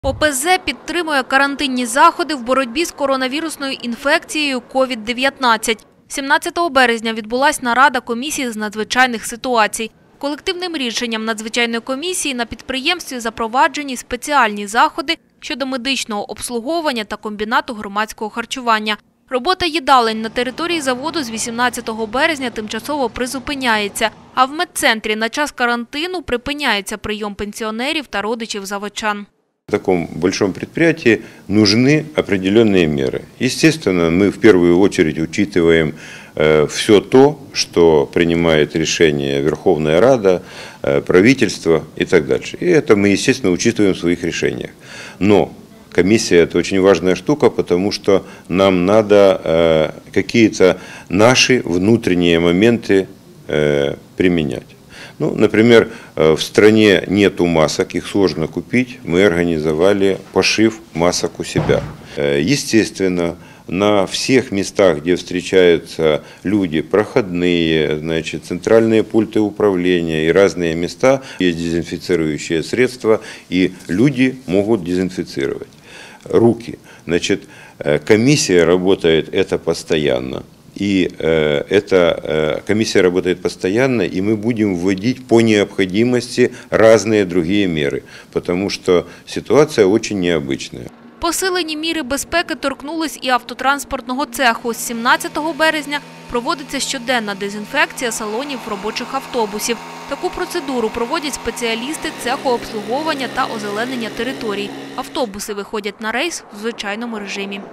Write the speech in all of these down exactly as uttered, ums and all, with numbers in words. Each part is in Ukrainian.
О Пе Зе підтримує карантинні заходи в боротьбі з коронавірусною інфекцією ковід дев'ятнадцять. сімнадцятого березня відбулась нарада комісії з надзвичайних ситуацій. Колективним рішенням надзвичайної комісії на підприємстві запроваджені спеціальні заходи щодо медичного обслуговування та комбінату громадського харчування. Робота їдалень на території заводу з вісімнадцятого березня тимчасово призупиняється, а в медцентрі на час карантину припиняється прийом пенсіонерів та родичів заводчан. В таком большом предприятии нужны определенные меры. Естественно, мы в первую очередь учитываем все то, что принимает решение Верховная Рада, правительство и так дальше. И это мы, естественно, учитываем в своих решениях. Но комиссия – это очень важная штука, потому что нам надо какие-то наши внутренние моменты применять. Ну, например, в стране нету масок, их сложно купить, мы организовали пошив масок у себя. Естественно, на всех местах, где встречаются люди, проходные, значит, центральные пульты управления и разные места, есть дезинфицирующие средства, и люди могут дезинфицировать руки. Значит, комиссия работает это постоянно. И э, эта э, комиссия работает постоянно, и мы будем вводить по необходимости разные другие меры, потому что ситуация очень необычная. Посилені міри безпеки торкнулись і автотранспортного цеху. З сімнадцятого березня проводиться щоденна дезінфекція салонів робочих автобусів. Таку процедуру проводять спеціалісти цеху обслуговування та озеленення територій. Автобуси виходять на рейс в звичайному режимі.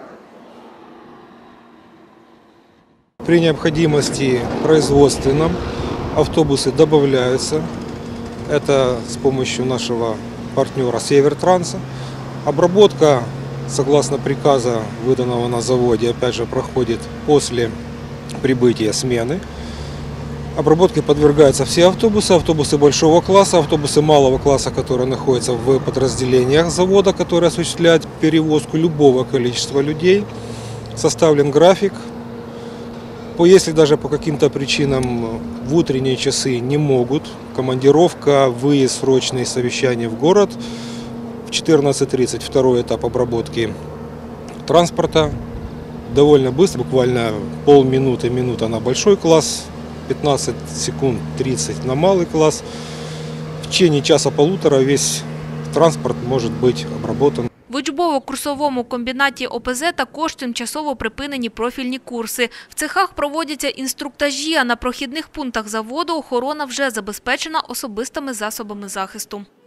При необходимости производственном автобусы добавляются. Это с помощью нашего партнера Севертранса. Обработка, согласно приказа, выданного на заводе, опять же проходит после прибытия смены. Обработке подвергаются все автобусы, автобусы большого класса, автобусы малого класса, которые находятся в подразделениях завода, которые осуществляют перевозку любого количества людей. Составлен график. Если даже по каким-то причинам в утренние часы не могут, командировка, выезд, срочные совещания в город, в четырнадцать тридцать второй этап обработки транспорта, довольно быстро, буквально полминуты, минута на большой класс, пятнадцать секунд тридцать на малый класс. В течение часа-полутора весь транспорт может быть обработан. В учбово-курсовому комбінаті О Пе Зе також тимчасово припинені профільні курси. В цехах проводяться інструктажі, а на прохідних пунктах заводу охорона вже забезпечена особистими засобами захисту.